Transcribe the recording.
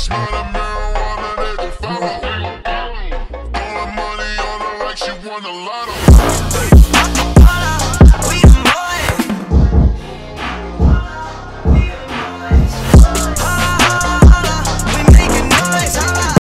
smell the marijuana, they gon' follow. Throwing money on her like she wanna